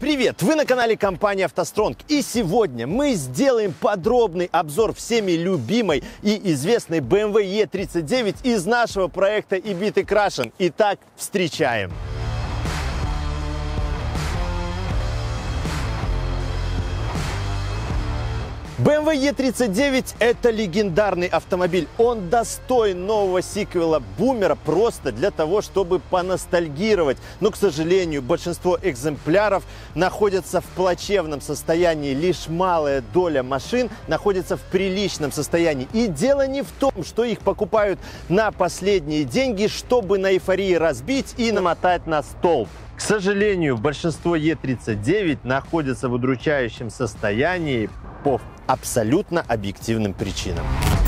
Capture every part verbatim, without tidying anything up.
Привет! Вы на канале компании «АвтоСтронг», и сегодня мы сделаем подробный обзор всеми любимой и известной бэ эм вэ е тридцать девять из нашего проекта и бит и крашен. Итак, встречаем! бэ эм вэ е тридцать девять – это легендарный автомобиль. Он достоин нового сиквела Бумера просто для того, чтобы поностальгировать. Но, к сожалению, большинство экземпляров находятся в плачевном состоянии. Лишь малая доля машин находится в приличном состоянии. И дело не в том, что их покупают на последние деньги, чтобы на эйфории разбить и намотать на столб. К сожалению, большинство е тридцать девять находится в удручающем состоянии по абсолютно объективным причинам.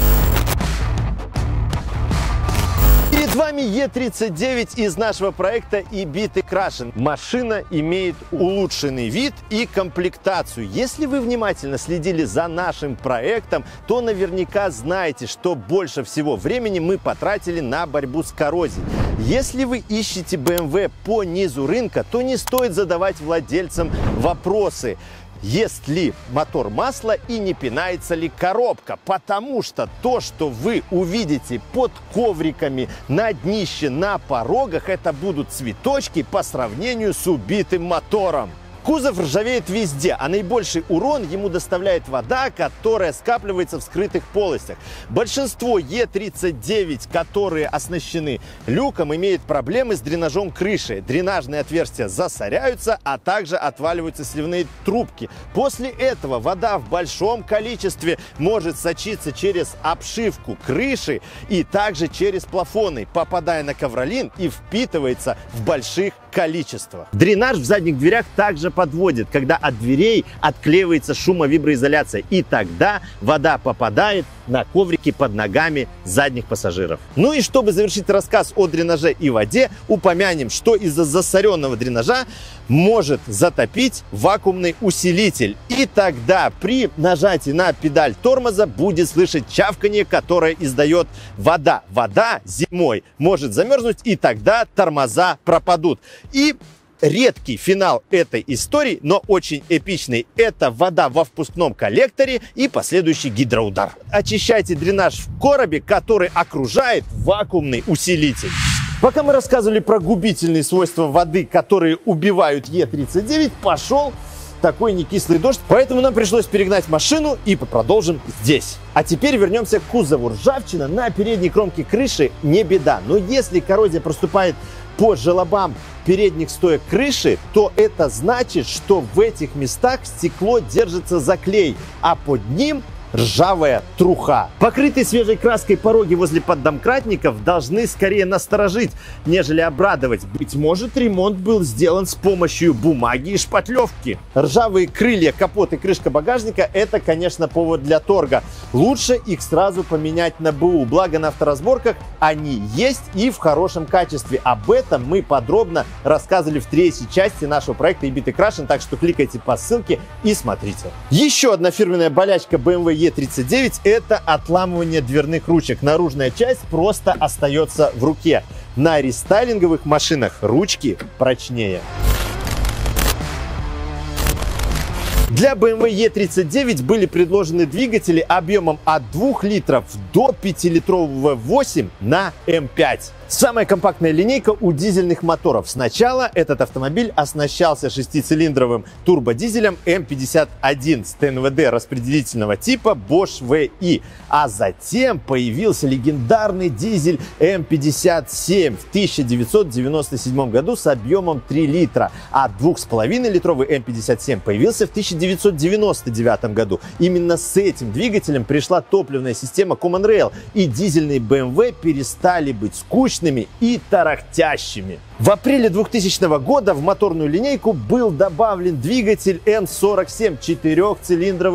Перед вами е тридцать девять из нашего проекта и бит и крашен. Машина имеет улучшенный вид и комплектацию. Если вы внимательно следили за нашим проектом, то наверняка знаете, что больше всего времени мы потратили на борьбу с коррозией. Если вы ищете бэ эм вэ по низу рынка, то не стоит задавать владельцам вопросы: ест ли мотор масло и не пинается ли коробка, потому что то, что вы увидите под ковриками, на днище, на порогах, это будут цветочки по сравнению с убитым мотором. Кузов ржавеет везде, а наибольший урон ему доставляет вода, которая скапливается в скрытых полостях. Большинство е тридцать девять, которые оснащены люком, имеют проблемы с дренажом крыши. Дренажные отверстия засоряются, а также отваливаются сливные трубки. После этого вода в большом количестве может сочиться через обшивку крыши и также через плафоны, попадая на ковролин и впитывается в больших количествах. Дренаж в задних дверях также подводит, когда от дверей отклеивается шумовиброизоляция, и тогда вода попадает на коврики под ногами задних пассажиров. Ну и чтобы завершить рассказ о дренаже и воде, упомянем, что из-за засоренного дренажа может затопить вакуумный усилитель. И тогда при нажатии на педаль тормоза будет слышать чавканье, которое издает вода. Вода зимой может замерзнуть, и тогда тормоза пропадут. И редкий финал этой истории, но очень эпичный, это вода во впускном коллекторе и последующий гидроудар. Очищайте дренаж в коробе, который окружает вакуумный усилитель. Пока мы рассказывали про губительные свойства воды, которые убивают е тридцать девять, пошел такой некислый дождь, поэтому нам пришлось перегнать машину, и продолжим здесь. А теперь вернемся к кузову. Ржавчина на передней кромке крыши не беда, но если коррозия проступает по желобам передних стоек крыши, то это значит, что в этих местах стекло держится за клей, а под ним ржавая труха. Покрытые свежей краской пороги возле поддомкратников должны скорее насторожить, нежели обрадовать. Быть может, ремонт был сделан с помощью бумаги и шпатлевки. Ржавые крылья, капот и крышка багажника – это, конечно, повод для торга. Лучше их сразу поменять на бэ у. Благо на авторазборках они есть и в хорошем качестве. Об этом мы подробно рассказывали в третьей части нашего проекта и бит и крашен, так что кликайте по ссылке и смотрите. Еще одна фирменная болячка бэ эм вэ е тридцать девять – это отламывание дверных ручек. Наружная часть просто остается в руке. На рестайлинговых машинах ручки прочнее. Для бэ эм вэ е тридцать девять были предложены двигатели объемом от двух литров до пятилитрового восемь на эм пять. Самая компактная линейка у дизельных моторов. Сначала этот автомобиль оснащался шестицилиндровым турбодизелем эм пятьдесят один с тэ эн вэ дэ распределительного типа Bosch вэ и, а затем появился легендарный дизель эм пятьдесят семь в тысяча девятьсот девяносто седьмом году с объемом три литра, а двух с половиной литровый эм пятьдесят семь появился в тысяча девятьсот девяносто девятом году. Именно с этим двигателем пришла топливная система Common Rail, и дизельные бэ эм вэ перестали быть скучными и тарахтящими. В апреле двухтысячного года в моторную линейку был добавлен двигатель эм сорок семь, четырехцилиндровый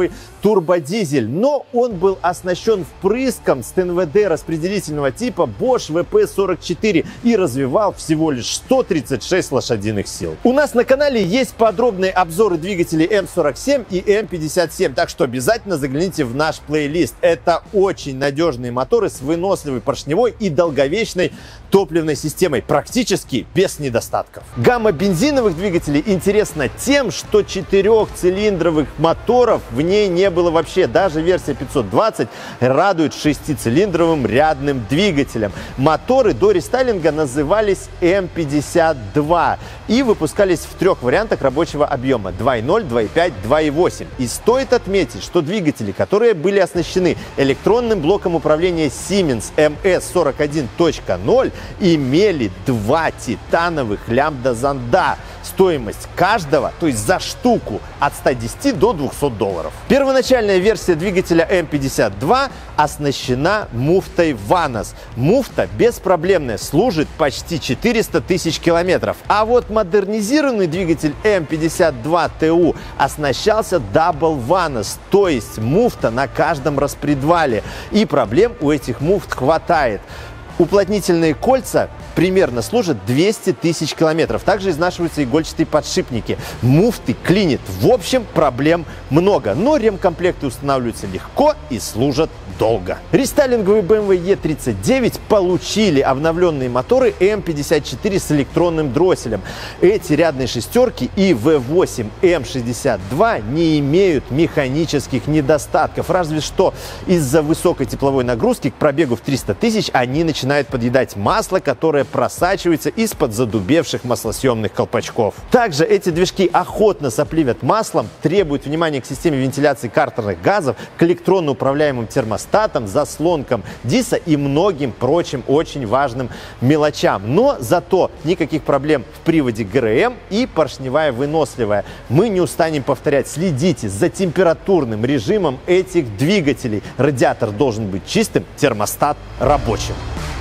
турбодизель, но он был оснащен впрыском с тэ эн вэ дэ распределительного типа Bosch вэ пэ сорок четыре и развивал всего лишь сто тридцать шесть лошадиных сил. У нас на канале есть подробные обзоры двигателей эм сорок семь и эм пятьдесят семь, так что обязательно загляните в наш плейлист. Это очень надежные моторы с выносливой поршневой и долговечной топливной системой, практически без недостатков. Гамма бензиновых двигателей интересна тем, что четырехцилиндровых моторов в ней не было вообще. Даже версия пятьсот двадцать радует шестицилиндровым рядным двигателем. Моторы до рестайлинга назывались эм пятьдесят два и выпускались в трех вариантах рабочего объема: два и ноль, два и пять, два и восемь. И стоит отметить, что двигатели, которые были оснащены электронным блоком управления Siemens эм эс сорок один точка ноль, имели два титановых лямбда-зонда. Стоимость каждого, то есть за штуку, от ста десяти до двухсот долларов. Первоначальная версия двигателя эм пятьдесят два оснащена муфтой ванос. Муфта беспроблемная, служит почти четыреста тысяч километров. А вот модернизированный двигатель эм пятьдесят два тэ у оснащался дабл ванос, то есть муфта на каждом распредвале. И проблем у этих муфт хватает. Уплотнительные кольца примерно служат двести тысяч километров. Также изнашиваются игольчатые подшипники. Муфты клинит. В общем, проблем много. Но ремкомплекты устанавливаются легко и служат долго. Рестайлинговые бэ эм вэ е тридцать девять получили обновленные моторы эм пятьдесят четыре с электронным дросселем. Эти рядные шестерки и вэ восемь эм шестьдесят два не имеют механических недостатков. Разве что из-за высокой тепловой нагрузки к пробегу в триста тысяч они начинают подъедать масло, которое просачивается из-под задубевших маслосъемных колпачков. Также эти движки охотно сопливят маслом, требуют внимания к системе вентиляции картерных газов, к электронно управляемым термостатам, заслонкам диса и многим прочим очень важным мелочам. Но зато никаких проблем в приводе гэ эр эм и поршневая выносливая. Мы не устанем повторять: следите за температурным режимом этих двигателей. Радиатор должен быть чистым, термостат рабочим.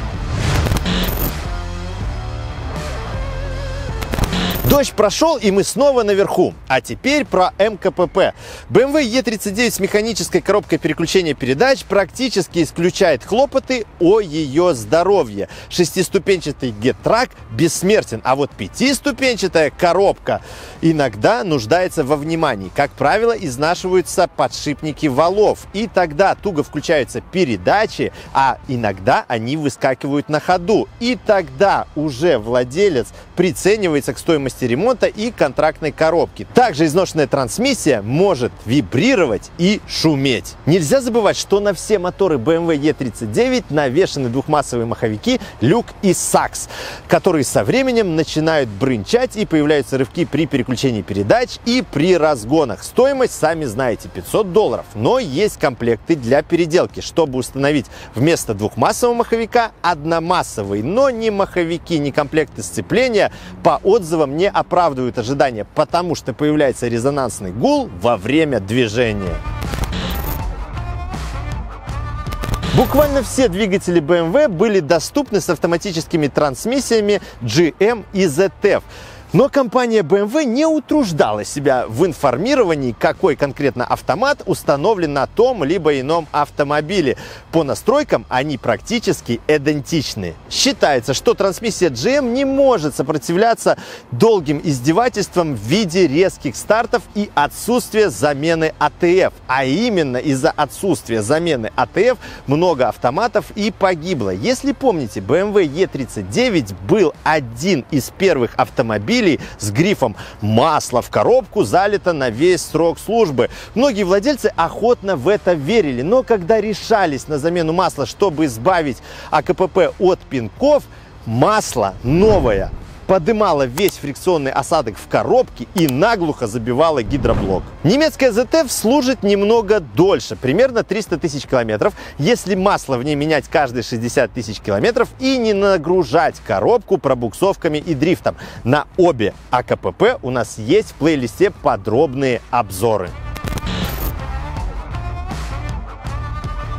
Дождь прошел, и мы снова наверху. А теперь про эм ка пэ пэ. бэ эм вэ е тридцать девять с механической коробкой переключения передач практически исключает хлопоты о ее здоровье. Шестиступенчатый гет-трак бессмертен, а вот пятиступенчатая коробка иногда нуждается во внимании. Как правило, изнашиваются подшипники валов, и тогда туго включаются передачи, а иногда они выскакивают на ходу. И тогда уже владелец приценивается к стоимости ремонта и контрактной коробки. Также изношенная трансмиссия может вибрировать и шуметь. Нельзя забывать, что на все моторы бэ эм вэ е тридцать девять навешаны двухмассовые маховики люк и сакс, которые со временем начинают брынчать, и появляются рывки при переключении передач и при разгонах. Стоимость, сами знаете, пятьсот долларов. Но есть комплекты для переделки, чтобы установить вместо двухмассового маховика одномассовый. Но ни маховики, ни комплекты сцепления по отзывам не оправдывают ожидания, потому что появляется резонансный гул во время движения. Буквально все двигатели бэ эм вэ были доступны с автоматическими трансмиссиями джи эм и зет эф. Но компания бэ эм вэ не утруждала себя в информировании, какой конкретно автомат установлен на том либо ином автомобиле. По настройкам они практически идентичны. Считается, что трансмиссия джи эм не может сопротивляться долгим издевательствам в виде резких стартов и отсутствия замены а тэ эф. А именно из-за отсутствия замены а тэ эф много автоматов и погибло. Если помните, бэ эм вэ е тридцать девять был один из первых автомобилей с грифом «масло в коробку залито на весь срок службы». Многие владельцы охотно в это верили, но когда решались на замену масла, чтобы избавить а ка пэ пэ от пинков, масло новое подымала весь фрикционный осадок в коробке и наглухо забивала гидроблок. Немецкая зет эф служит немного дольше, примерно триста тысяч километров, если масло в ней менять каждые шестьдесят тысяч километров и не нагружать коробку пробуксовками и дрифтом. На обе а ка пэ пэ у нас есть в плейлисте подробные обзоры.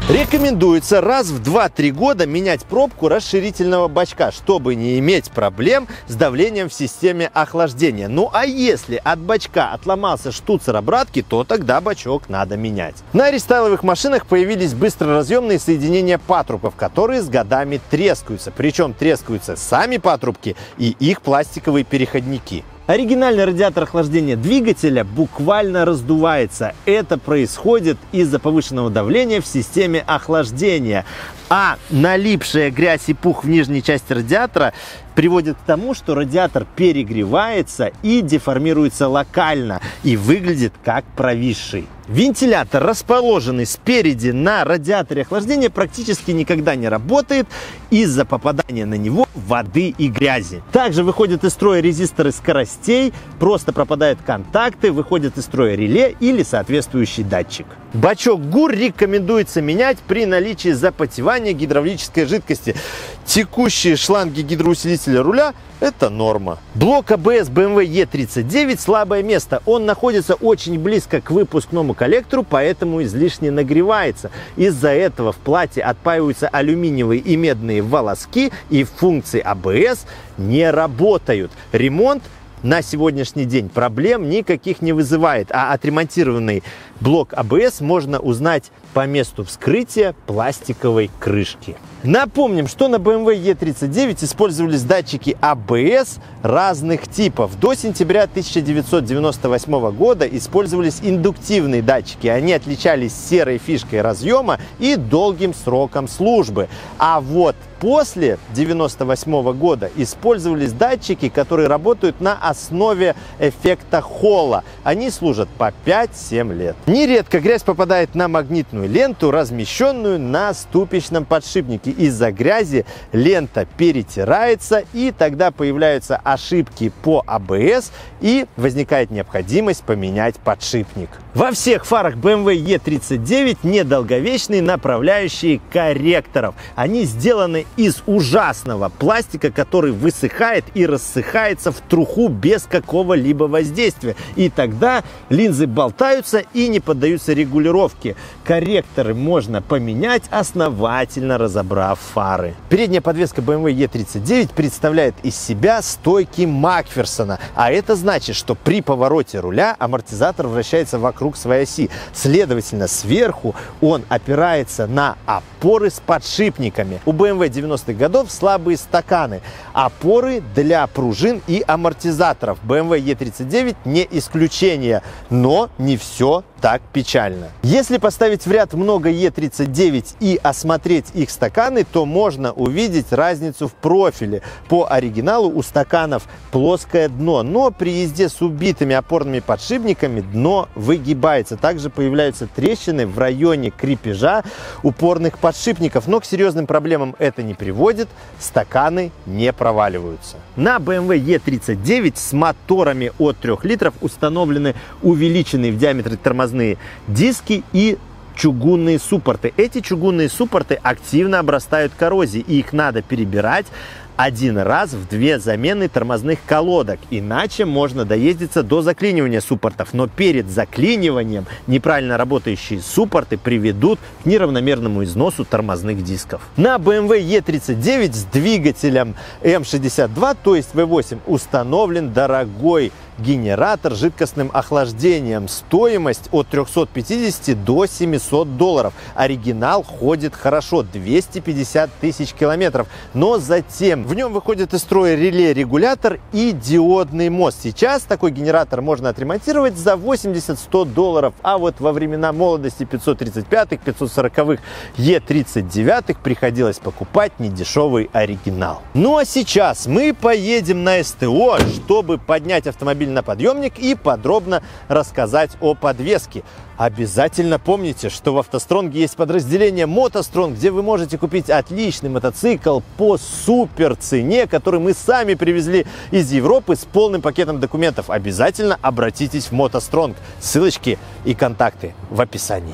Рекомендуется раз в два-три года менять пробку расширительного бачка, чтобы не иметь проблем с давлением в системе охлаждения. Ну а если от бачка отломался штуцер обратки, то тогда бачок надо менять. На рестайловых машинах появились быстроразъемные соединения патрубков, которые с годами трескаются. Причем трескаются сами патрубки и их пластиковые переходники. Оригинальный радиатор охлаждения двигателя буквально раздувается. Это происходит из-за повышенного давления в системе охлаждения. А налипшая грязь и пух в нижней части радиатора приводит к тому, что радиатор перегревается и деформируется локально и выглядит как провисший. Вентилятор, расположенный спереди на радиаторе охлаждения, практически никогда не работает из-за попадания на него воды и грязи. Также выходят из строя резисторы скоростей, просто пропадают контакты, выходят из строя реле или соответствующий датчик. Бачок ГУР рекомендуется менять при наличии запотевания гидравлической жидкости. Текущие шланги гидроусилителя руля – это норма. Блок АБС бэ эм вэ е тридцать девять – слабое место. Он находится очень близко к выпускному коллектору, поэтому излишне нагревается. Из-за этого в плате отпаиваются алюминиевые и медные волоски, и функции АБС не работают. Ремонт на сегодняшний день проблем никаких не вызывает, а отремонтированный блок АБС можно узнать по месту вскрытия пластиковой крышки. Напомним, что на бэ эм вэ е тридцать девять использовались датчики АБС разных типов. До сентября тысяча девятьсот девяносто восьмого года использовались индуктивные датчики. Они отличались серой фишкой разъема и долгим сроком службы. А вот после девяносто восьмого года использовались датчики, которые работают на основе эффекта Холла. Они служат по пять-семь лет. Нередко грязь попадает на магнитную ленту, размещенную на ступичном подшипнике. Из-за грязи лента перетирается, и тогда появляются ошибки по АБС и возникает необходимость поменять подшипник. Во всех фарах бэ эм вэ е тридцать девять недолговечные направляющие корректоров. Они сделаны из ужасного пластика, который высыхает и рассыхается в труху без какого-либо воздействия. И тогда линзы болтаются и не поддаются регулировке. Корректоры можно поменять, основательно разобрав фары. Передняя подвеска бэ эм вэ е тридцать девять представляет из себя стойки Макферсона. А это значит, что при повороте руля амортизатор вращается вокруг своей оси. Следовательно, сверху он опирается на опоры с подшипниками. У бэ эм вэ девяностых годов слабые стаканы. Опоры для пружин и амортизаторов. бэ эм вэ е тридцать девять не исключение. Но не все так печально. Если поставить в ряд много е тридцать девять и осмотреть их стаканы, то можно увидеть разницу в профиле. По оригиналу у стаканов плоское дно, но при езде с убитыми опорными подшипниками дно выгибается. Также появляются трещины в районе крепежа упорных подшипников, но к серьезным проблемам это не приводит, стаканы не проваливаются. На бэ эм вэ е тридцать девять с моторами от трёх литров установлены увеличенные в диаметре тормозные диски и чугунные суппорты. Эти чугунные суппорты активно обрастают коррозией, и их надо перебирать один раз в две замены тормозных колодок, иначе можно доездиться до заклинивания суппортов. Но перед заклиниванием неправильно работающие суппорты приведут к неравномерному износу тормозных дисков. На бэ эм вэ е тридцать девять с двигателем эм шестьдесят два, то есть вэ восемь, установлен дорогой генератор с жидкостным охлаждением. Стоимость от трёхсот пятидесяти до семисот долларов. Оригинал ходит хорошо, двести пятьдесят тысяч километров. Но затем в нем выходит из строя реле-регулятор и диодный мост. Сейчас такой генератор можно отремонтировать за восемьдесят-сто долларов. А вот во времена молодости пятьсот тридцать пятых, пятьсот сороковых е тридцать девятых приходилось покупать недешевый оригинал. Ну а сейчас мы поедем на эс тэ о, чтобы поднять автомобиль на подъемник и подробно рассказать о подвеске. Обязательно помните, что в автостронге есть подразделение мотостронг, где вы можете купить отличный мотоцикл по супер цене, который мы сами привезли из Европы с полным пакетом документов. Обязательно обратитесь в мотостронг. Ссылочки и контакты в описании.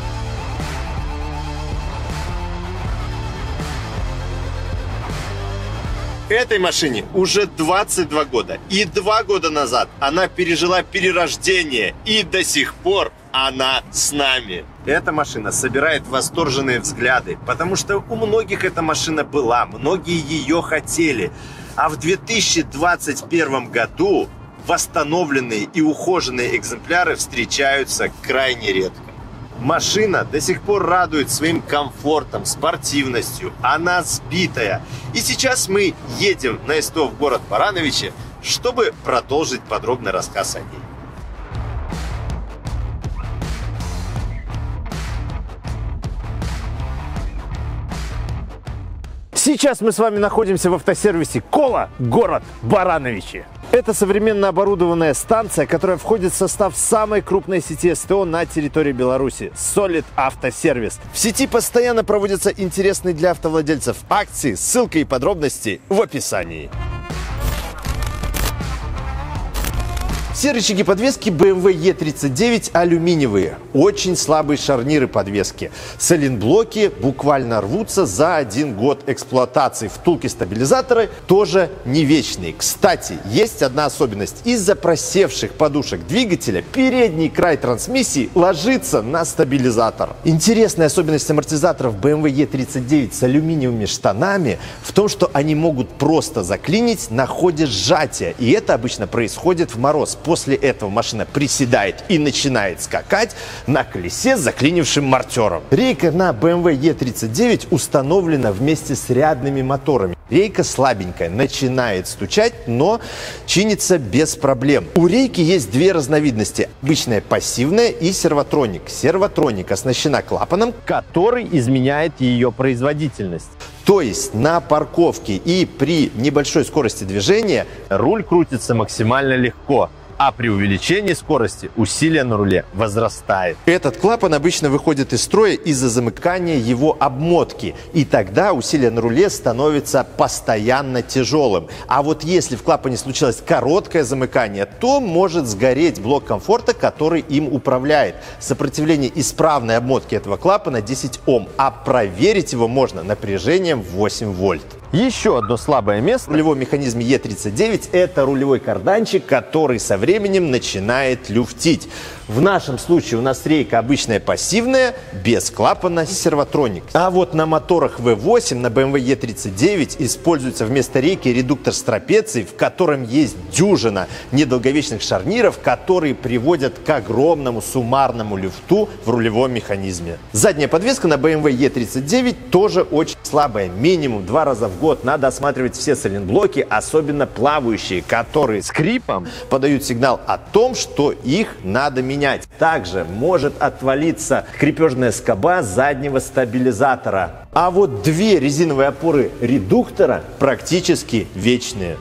Этой машине уже двадцать два года, и два года назад она пережила перерождение, и до сих пор она с нами. Эта машина собирает восторженные взгляды, потому что у многих эта машина была, многие ее хотели. А в две тысячи двадцать первом году восстановленные и ухоженные экземпляры встречаются крайне редко. Машина до сих пор радует своим комфортом, спортивностью. Она сбитая. И сейчас мы едем на СТО в город Барановичи, чтобы продолжить подробный рассказ о ней. Сейчас мы с вами находимся в автосервисе Кола, город Барановичи. Это современно оборудованная станция, которая входит в состав самой крупной сети СТО на территории Беларуси – Solid Автосервис. В сети постоянно проводятся интересные для автовладельцев акции, ссылка и подробности в описании. Все рычаги подвески бэ эм вэ е тридцать девять алюминиевые, очень слабые шарниры подвески. Сайлентблоки буквально рвутся за один год эксплуатации. Втулки стабилизаторы тоже не вечные. Кстати, есть одна особенность. Из-за просевших подушек двигателя передний край трансмиссии ложится на стабилизатор. Интересная особенность амортизаторов бэ эм вэ е тридцать девять с алюминиевыми штанами в том, что они могут просто заклинить на ходе сжатия. И это обычно происходит в мороз. После этого машина приседает и начинает скакать на колесе с заклинившим мартером. Рейка на бэ эм вэ е тридцать девять установлена вместе с рядными моторами. Рейка слабенькая, начинает стучать, но чинится без проблем. У рейки есть две разновидности. Обычная пассивная и сервотроник. Сервотроник оснащена клапаном, который изменяет ее производительность. То есть на парковке и при небольшой скорости движения руль крутится максимально легко, а при увеличении скорости усилие на руле возрастает. Этот клапан обычно выходит из строя из-за замыкания его обмотки, и тогда усилие на руле становится постоянно тяжелым. А вот если в клапане случилось короткое замыкание, то может сгореть блок комфорта, который им управляет. Сопротивление исправной обмотки этого клапана десять ом, а проверить его можно напряжением восемь вольт. Еще одно слабое место в рулевом механизме е тридцать девять – это рулевой карданчик, который со временем начинает люфтить. В нашем случае у нас рейка обычная пассивная, без клапана, сервотроник. А вот на моторах вэ восемь на бэ эм вэ е тридцать девять используется вместо рейки редуктор с трапецией, в котором есть дюжина недолговечных шарниров, которые приводят к огромному суммарному люфту в рулевом механизме. Задняя подвеска на бэ эм вэ е тридцать девять тоже очень слабая, минимум два раза в год надо осматривать все сайлентблоки, особенно плавающие, которые скрипом подают сигнал о том, что их надо менять. Также может отвалиться крепежная скоба заднего стабилизатора. А вот две резиновые опоры редуктора практически вечные.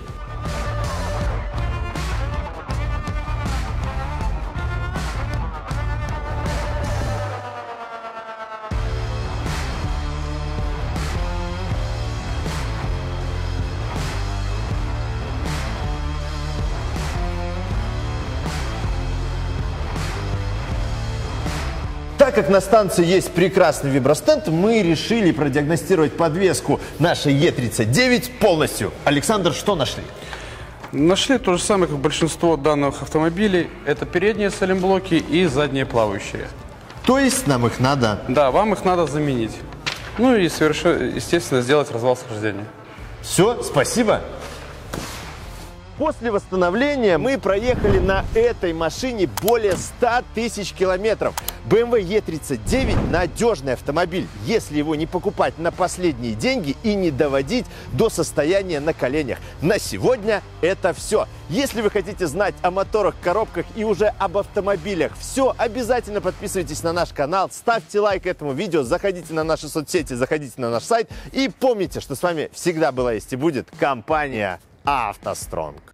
Так как на станции есть прекрасный вибростенд, мы решили продиагностировать подвеску нашей е тридцать девять полностью. Александр, что нашли? Нашли то же самое, как большинство данных автомобилей. Это передние сайлентблоки и задние плавающие. То есть нам их надо... Да, вам их надо заменить. Ну и, совершенно, естественно, сделать развал схождения. Все, спасибо. После восстановления мы проехали на этой машине более ста тысяч километров. бэ эм вэ е тридцать девять – надежный автомобиль, если его не покупать на последние деньги и не доводить до состояния на коленях. На сегодня это все. Если вы хотите знать о моторах, коробках и уже об автомобилях все, обязательно подписывайтесь на наш канал, ставьте лайк этому видео, заходите на наши соцсети, заходите на наш сайт и помните, что с вами всегда была есть и будет компания «АвтоСтронг».